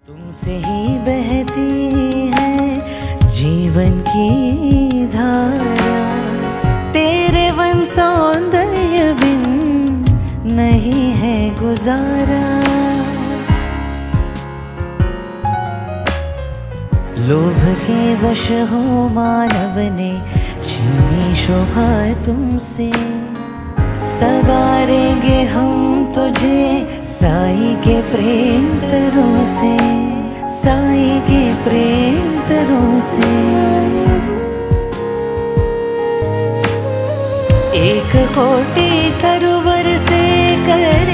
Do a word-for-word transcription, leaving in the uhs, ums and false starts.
तुमसे ही बहती है जीवन की धारा, तेरे वन सौंदर्य बिन नहीं है गुजारा। लोभ के वश हो मानव ने छीनी शोभा तुमसे, सवारेंगे हम तुझे साई के प्रेम तरों से, साई के प्रेम तरों से। एक कोटि तरुवर से कर